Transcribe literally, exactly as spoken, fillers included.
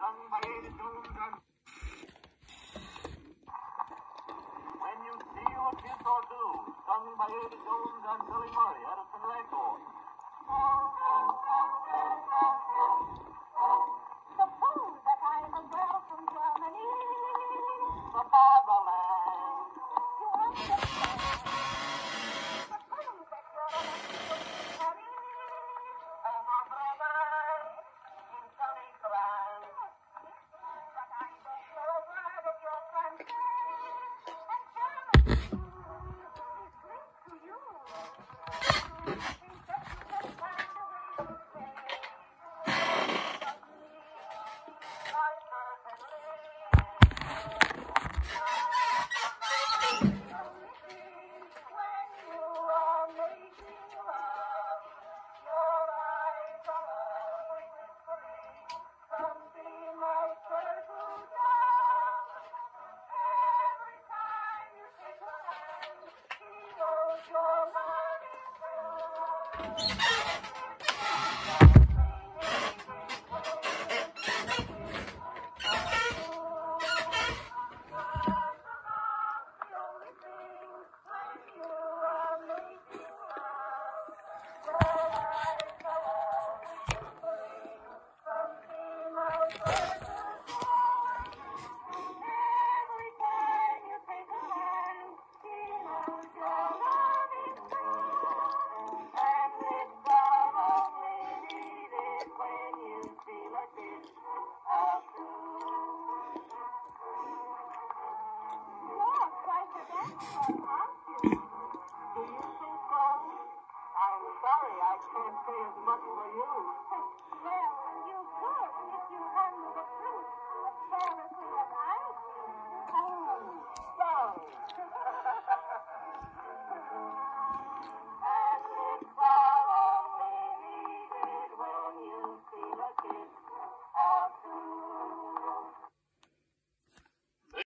sung by Ada Jones and When You Steal a Kiss or Two, sung by Ada Jones and Billy Murray, Edison Records. Suppose that I'm a girl from Germany, The fatherland. you understand. Suppose that you're a Mexican Oh, my brother, in sunny France. but I don't know a word of your French. And Germany is linked to you. You think that you can find a way to say, love me, I certainly. when you are making love, your eyes are always whispering something might settle down. Every time you take her hand, he knows your love is the only thing when you are making love. Your eyes are always whispering something might settle down. Every time you take a hand, he knows your love is true. And it's all only needed when you feel a kiss or two. Look, I forgot to ask you. Do you think so? I'm sorry I can't say as much for you. Well, you could if you handled the truth as carelessly as I do. Oh, sorry.